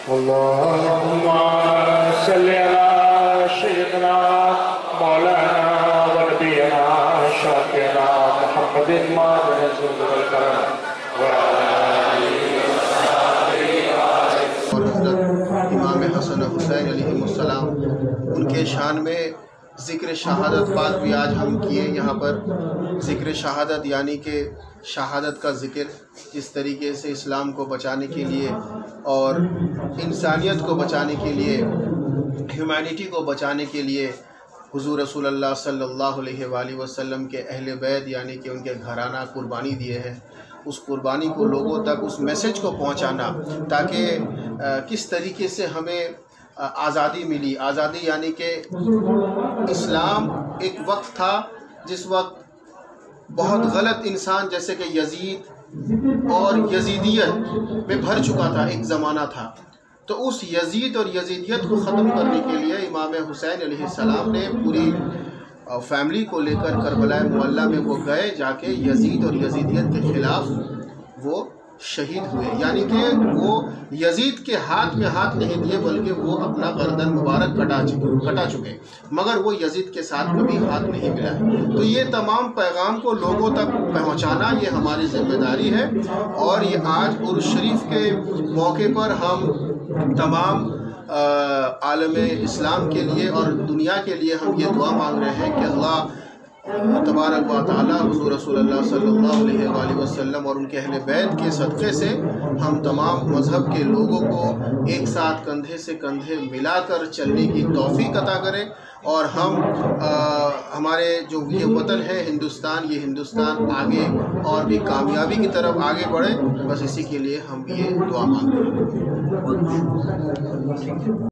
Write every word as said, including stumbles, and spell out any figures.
अल्लाहुम्मा सल्लि अला सय्यिदना मौलाना व नबीना शाफिना मुहम्मदिन मादिन ज़ुल करम व और हज़रत इमाम हसन हुसैन अलैहिमुस्सलाम उनके शान में ज़िक्र शहादत पाक भी आज हम किए। यहाँ पर ज़िक्र शहादत यानी कि शहादत का ज़िक्र जिस तरीके से इस्लाम को बचाने के लिए और इंसानियत को बचाने के लिए, ह्यूमैनिटी को बचाने के लिए हुज़ूर रसूलुल्लाह सल्लल्लाहु अलैहि वसल्लम के अहले बैत यानी कि उनके घराना कुर्बानी दिए हैं। उस कुर्बानी को लोगों तक, उस मैसेज को पहुंचाना ताकि किस तरीके से हमें आज़ादी मिली। आज़ादी यानी कि इस्लाम एक वक्त था जिस वक्त बहुत गलत इंसान जैसे कि यजीद और यजीदियत में भर चुका था, एक ज़माना था। तो उस यजीद और यजीदियत को ख़त्म करने के लिए इमाम हुसैन अलैहिस्सलाम ने पूरी फैमिली को लेकर करबला मुअल्ला में वो गए, जाके यजीद और यजीदियत के ख़िलाफ़ वो शहीद हुए। यानी कि वो यजीद के हाथ में हाथ नहीं दिए बल्कि वो अपना गर्दन मुबारक कटा चुके कटा चुके मगर वो यजीद के साथ कभी हाथ नहीं मिला है। तो ये तमाम पैगाम को लोगों तक पहुंचाना ये हमारी जिम्मेदारी है। और ये आज उर्स शरीफ के मौके पर हम तमाम आलम इस्लाम के लिए और दुनिया के लिए हम ये दुआ मांग रहे हैं कि अल्लाह तबारक व तआला हुज़ूर रसूलुल्लाह सल्लल्लाहु अलैहि वसल्लम और उनके अहले बैत के सदक़े से हम तमाम मज़हब के लोगों को एक साथ कंधे से कंधे मिलाकर चलने की तौफ़ीक़ अता करें और हम आ, हमारे जो ये वतन है हिंदुस्तान, ये हिंदुस्तान आगे और भी कामयाबी की तरफ आगे बढ़े। बस इसी के लिए हम ये दुआ मांग रहे हैं।